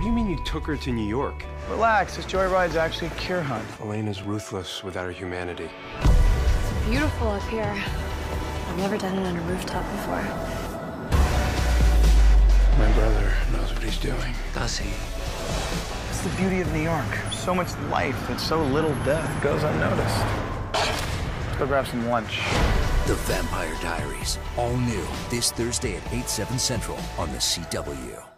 do you mean you took her to New York? Relax, this joyride's actually a cure hunt. Elena's ruthless without her humanity. It's beautiful up here. I've never done it on a rooftop before. My brother knows what he's doing. Does he? It's the beauty of New York. So much life, and so little death goes unnoticed. Let's go grab some lunch. The Vampire Diaries, all new this Thursday at 8/7 Central on the CW.